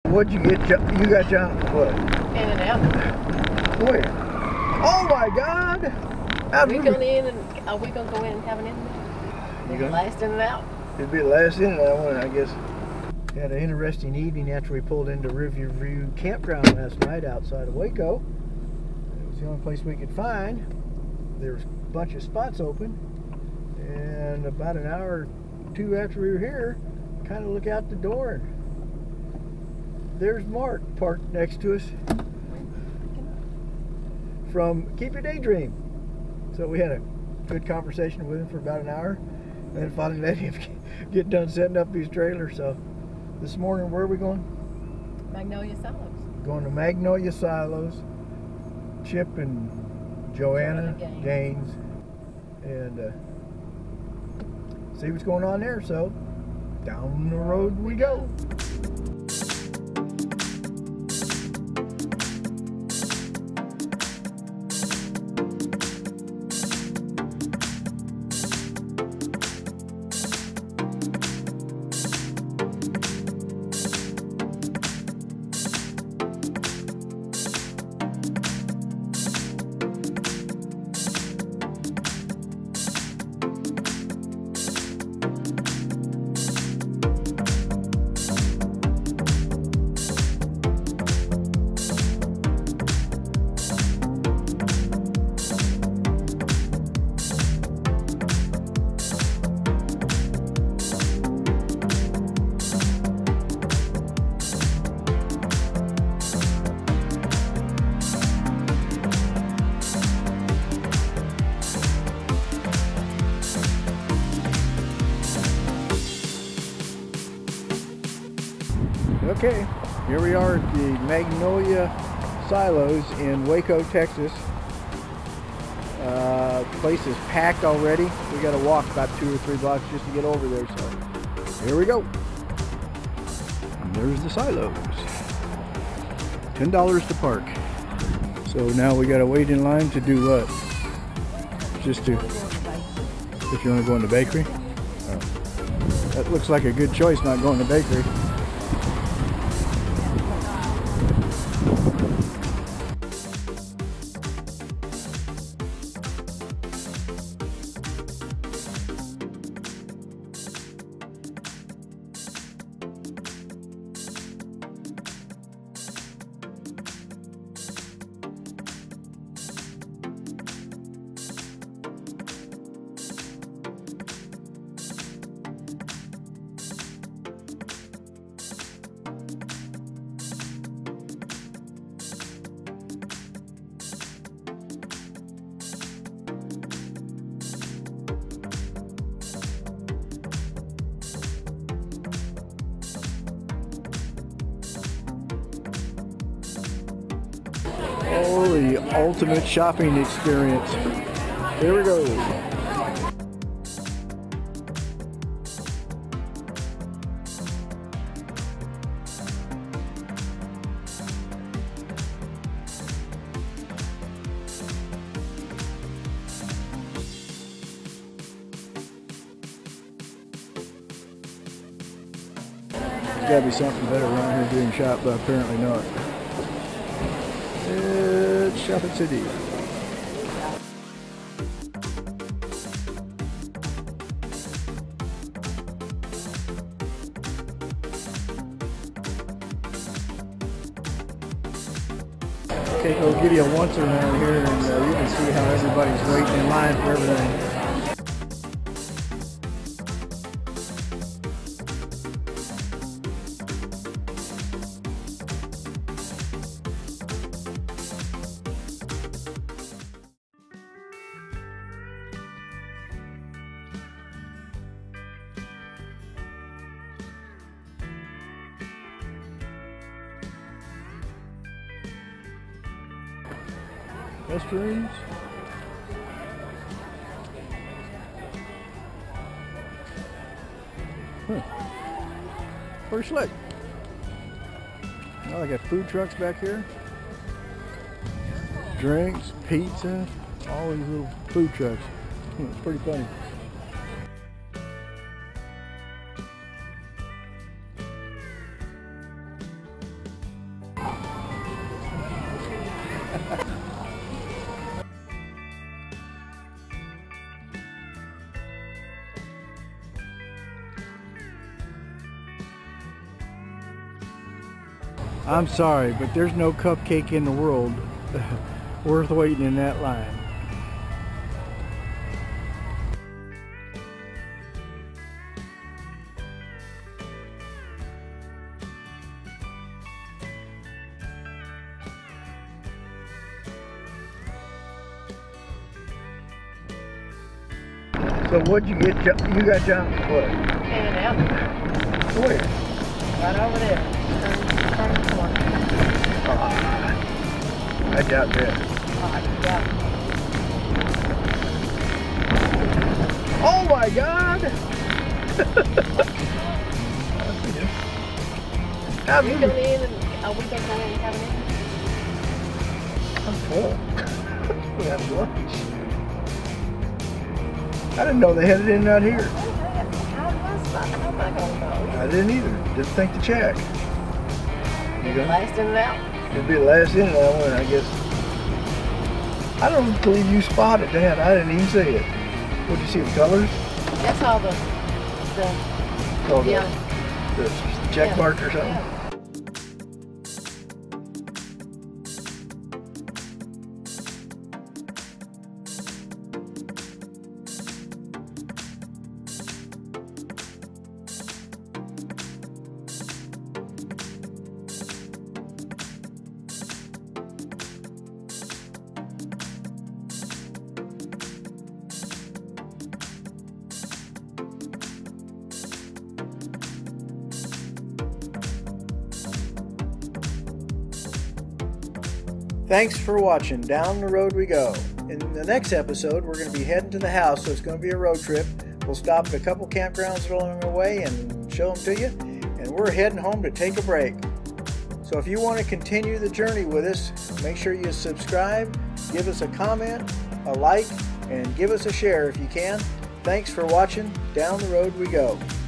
What'd you get? You got John? What? In and out. Where? Oh my God! Are we going to go in and have an in and out? The last in and out. It'd be the last in and out one, I guess. Had an interesting evening after we pulled into Riverview Campground last night outside of Waco. It was the only place we could find. There was a bunch of spots open, and about an hour or two after we were here, kind of look out the door, and there's Mark parked next to us from Keep Your Daydream. So we had a good conversation with him for about an hour, and then finally let him get done setting up his trailer. So this morning, where are we going? Magnolia Silos. Going to Magnolia Silos. Chip and Joanna Gaines, and see what's going on there. So down the road we go. Okay, here we are at the Magnolia Silos in Waco, Texas. The place is packed already. We got to walk about 2 or 3 blocks just to get over there. So here we go. And there's the silos. $10 to park. So now we got to wait in line to do what? Just to, if you want to go in the bakery. Oh. That looks like a good choice, not going to the bakery. Oh, the ultimate shopping experience. Here we go. There's got to be something better around here doing shop, but apparently not. It's Shopping City. Okay, I'll give you a once around here, and you can see how everybody's waiting in line for everything. Restrooms. Pretty slick. Well, I got food trucks back here. Drinks, pizza, all these little food trucks. It's pretty funny. I'm sorry, but there's no cupcake in the world worth waiting in that line. So what'd you get? You got John what? Hanging out. Where? Right over there. Turn the corner. I doubt that. Yeah. Oh my God! Are we going in and are we going to go in and have an interview? I'm full. We have lunch. I didn't know they had it in out here. How am I going to know? I didn't either. Didn't think to check. You go? Last in and out. It'd be the last in and out one, I guess. I don't believe you spotted that. I didn't even see it. What, did you see the colors? That's all the Oh, yeah. the check mark or something? Yeah. Thanks for watching Down the Road We Go. In the next episode, we're going to be heading to the house, so it's going to be a road trip. We'll stop at a couple campgrounds along the way and show them to you. And we're heading home to take a break. So if you want to continue the journey with us, make sure you subscribe, give us a comment, a like, and give us a share if you can. Thanks for watching Down the Road We Go.